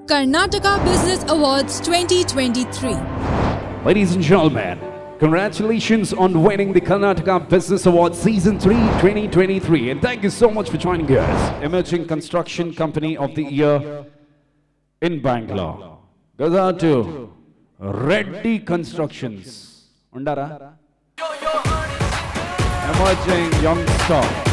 Karnataka Business Awards 2023. Ladies and gentlemen, congratulations on winning the Karnataka Business Awards Season 3 2023, and thank you so much for joining us. Emerging Construction Company of the Year in Bangalore goes out to Reddy Constructions. Undara? Emerging Young Star.